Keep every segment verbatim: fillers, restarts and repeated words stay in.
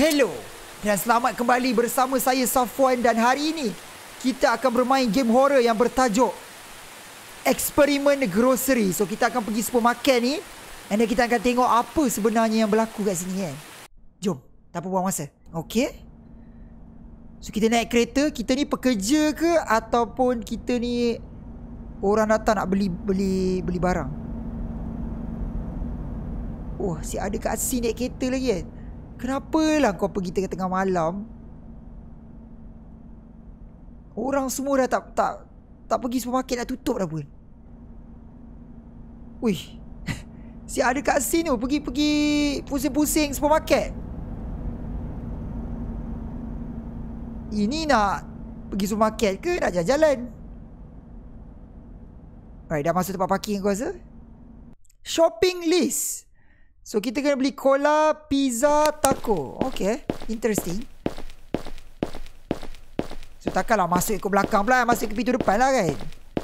Hello dan selamat kembali bersama saya Safwan, dan hari ini kita akan bermain game horror yang bertajuk Eksperimen Grocery. So kita akan pergi supermarket ni, and then kita akan tengok apa sebenarnya yang berlaku kat sini kan. Jom, tak apa buang masa. Okay, so kita naik kereta. Kita ni pekerja ke ataupun kita ni orang datang nak beli beli beli barang? Oh, si ada kat sini naik kereta lagi kan. Kenapalah kau pergi tengah-tengah malam? Orang semua dah tak tak tak pergi supermarket, dah tutup dah pun. Wih, si ada kat sini tu pergi-pergi pusing-pusing supermarket. Ini nak pergi supermarket ke nak jalan-jalan? Alright, dah masuk tempat parking aku rasa. Shopping list. So kita kena beli cola, pizza, taco. Okay, interesting. So takkanlah masuk ikut belakang pula, masuk ke pintu depan lah kan.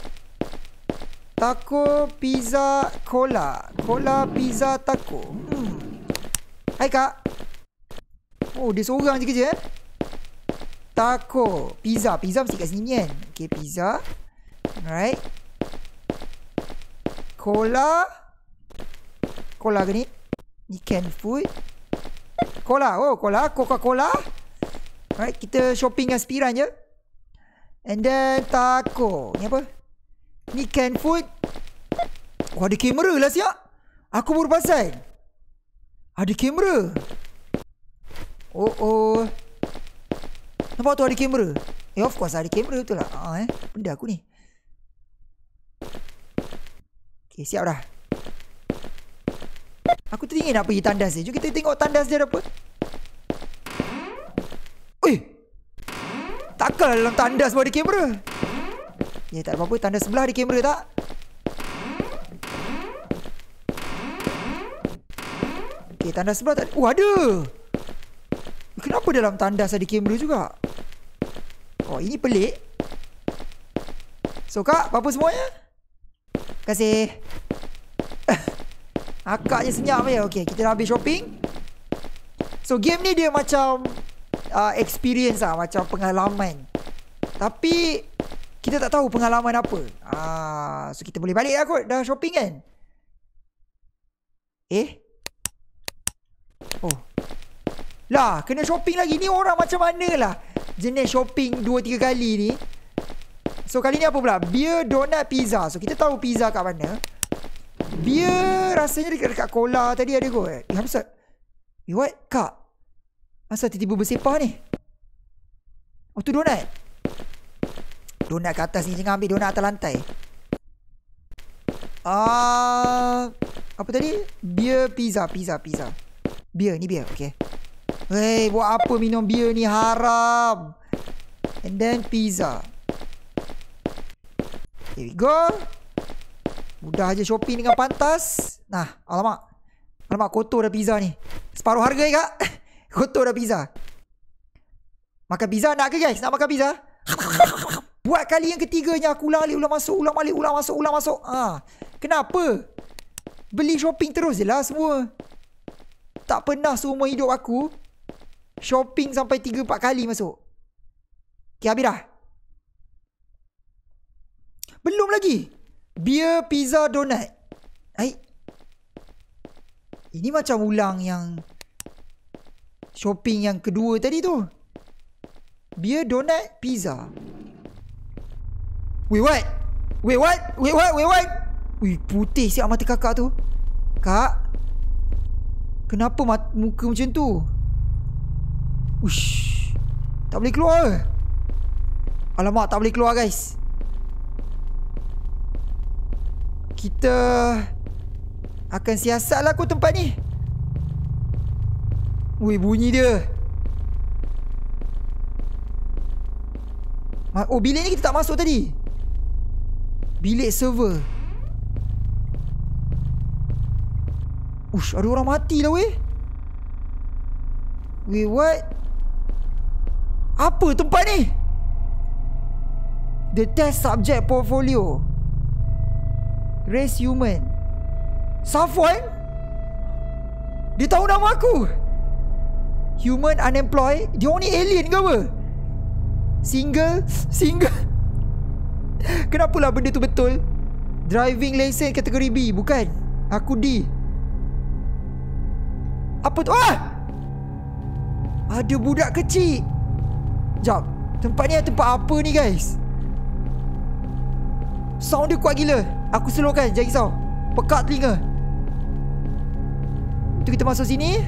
Taco, pizza, cola. Cola, pizza, taco. hmm. Hai kak. Oh, dia seorang je kerja eh. Taco, pizza. Pizza mesti kat sini kan. Okay, pizza. Alright. Cola. Cola ke ni? Ni canned food. Cola. Oh, cola. Coca-Cola. Alright, kita shopping dengan Spiran je. And then taco. Ni apa? Ni canned food. Oh, ada kamera lah siap. Aku baru pasal. Ada kamera. Oh, oh. Nampak tu ada kamera. Eh, of course ada kamera tu lah. Ah, eh. Benda aku ni. Okay, siap dah. Aku teringin nak pergi tandas ni. Jom kita tengok tandas dia ada apa. Ui, takkan dalam tandas pun ada kamera. Ya, tak apa-apa. Tandas sebelah ada kamera tak? Okay, tandas sebelah tak ada. Oh, ada. Kenapa dalam tandas ada kamera juga? Oh, ini pelik. So, kak, apa-apa semuanya? Terima kasih. Akak je senyap je. Okay, kita dah habis shopping. So game ni dia macam uh, experience lah, macam pengalaman. Tapi kita tak tahu pengalaman apa. Ah, so kita boleh balik lah kot. Dah shopping kan. Eh Oh lah, kena shopping lagi. Ni orang macam mana lah jenis shopping dua tiga kali ni. So kali ni apa pula? Beer, donut, pizza. So kita tahu pizza kat mana. Beer rasanya dekat-dekat cola tadi ada kot. Eh, apa pasal? Eh, what? Kak, asal tiba-tiba bersepah ni? Oh, tu donat. Donat kat atas ni. Jangan ambil donat atas lantai. Ah, uh, apa tadi? Beer, pizza, pizza, pizza. Beer, ni beer, okay. Hei, buat apa minum beer ni? Haram. And then pizza. Here we go. Mudah aja shopping dengan pantas. Nah, alamak. Alamak, kotor dah pizza ni. Separuh harga ni kak. Kotor dah pizza. Makan pizza nak ke guys? Nak makan pizza? Buat kali yang ketiganya aku ulang alik, ulang masuk, ulang balik, ulang masuk, ulang masuk. Ha, kenapa? Beli shopping terus je lah semua. Tak pernah seumur hidup aku shopping sampai tiga empat kali masuk. Okay, habis dah. Belum lagi. Beer, pizza, donut. Hai. Ini macam ulang yang shopping yang kedua tadi tu. Beer, donut, pizza. Wait, what? Wait, what? Wait, what? Wait, what? Wih, putih siap mata kakak tu. Kak, kenapa mat- muka macam tu? Ush, tak boleh keluar. Alamak, tak boleh keluar guys. Kita akan siasat lah kot tempat ni. Wih, bunyi dia. Oh, bilik ni kita tak masuk tadi. Bilik server. Ush, ada orang mati lah weh. Weh, what? Apa tempat ni? The test subject portfolio. Race human. Safwan? Dia tahu nama aku. Human unemployed. Dia orang ni alien ke apa? Single. Single. Kenapalah benda tu betul? Driving license kategori B. Bukan. Aku D. Apa tu? Ah! Ada budak kecil. Sekejap. Tempat ni tempat apa ni guys? Sound dia kuat gila. Aku slowkan. Jangan risau. Pekat telinga. Tu kita masuk sini.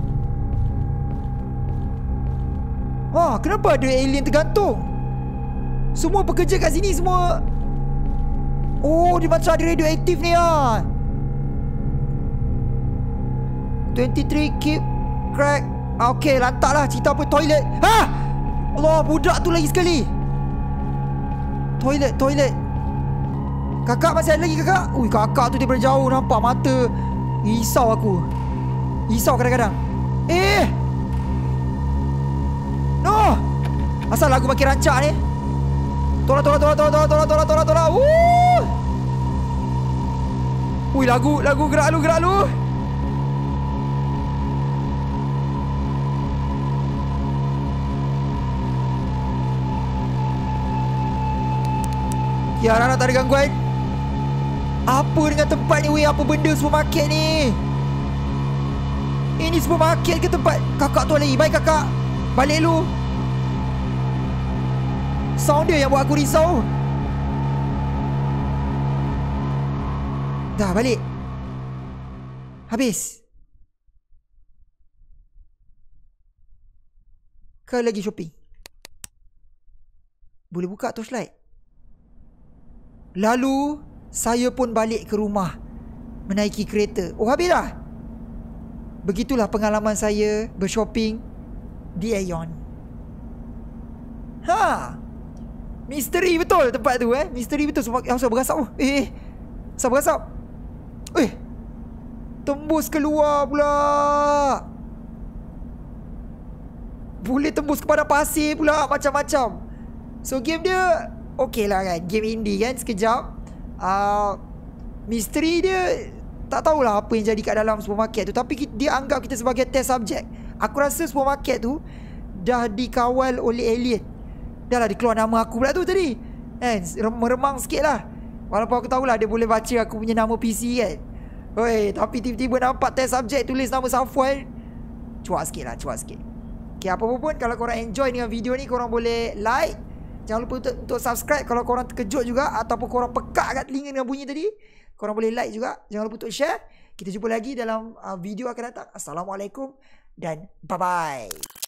Wah, kenapa ada alien tergantung? Semua pekerja kat sini semua. Oh, dia macam ada radioaktif ni ah. dua puluh tiga keep crack. Okay, lantaklah cerita apa toilet. Ha! Allah, budak tu lagi sekali. Toilet, toilet. Kakak masih ada lagi kakak? Ui, kakak tu daripada jauh nampak mata. Risau aku. Risau kadang-kadang. Eh! No! Asal lagu makin rancak ni. Tolak, tolak, tolak, tolak, tolak, tolak, tolak, tolak, tolak. Wuh! Ui, lagu, lagu gerak lu, gerak lu. Ya, anak-anak tak ada gangguan. Apa dengan tempat ni weh? Apa benda supermarket ni? Ini supermarket ke tempat? Kakak tu lagi. Baik kakak. Balik lu. Sound dia yang buat aku risau. Dah balik. Habis. Ke lagi shopping? Boleh buka torchlight. Lalu saya pun balik ke rumah menaiki kereta. Oh, habis dah. Begitulah pengalaman saya bershopping di Aeon. Ha. Misteri betul tempat tu eh. Misteri betul. Semua asal berasap. Oh, eh, eh. Asal berasap. Eh. Tembus keluar pula. Boleh tembus kepada pasir pula. Macam-macam. So game dia okey lah kan. Game indie kan. Sekejap. uh, Misteri dia tak tahulah apa yang jadi kat dalam supermarket tu. Tapi dia anggap kita sebagai test subject. Aku rasa supermarket tu dah dikawal oleh alien. Dah lah dikeluar nama aku pula tu tadi kan. Meremang sikit lah. Walaupun aku tahulah dia boleh baca aku punya nama P C kan. Oi, tapi tiba-tiba nampak test subject tulis nama Safwan. Cuak sikit lah, cuak sikit. Okay, apa-apa pun kalau korang enjoy dengan video ni, korang boleh like. Jangan lupa untuk, untuk subscribe kalau korang terkejut juga. Ataupun korang pekak kat telinga dengan bunyi tadi. Korang boleh like juga. Jangan lupa untuk share. Kita jumpa lagi dalam uh, video akan datang. Assalamualaikum dan bye-bye.